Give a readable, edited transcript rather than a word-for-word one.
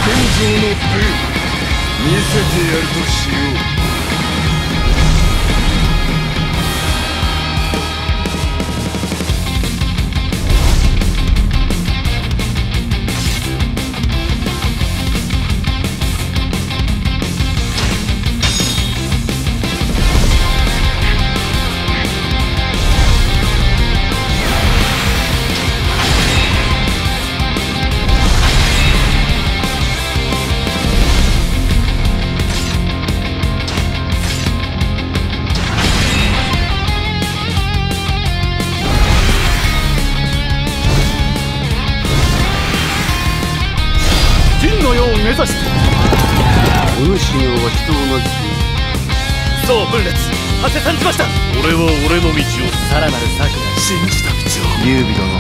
天上の武見せてやるとしよう。 目指してお主のは人をなきそう分裂果て参じました。 俺は俺の道をさらなる策が信じた道を。 劉備殿、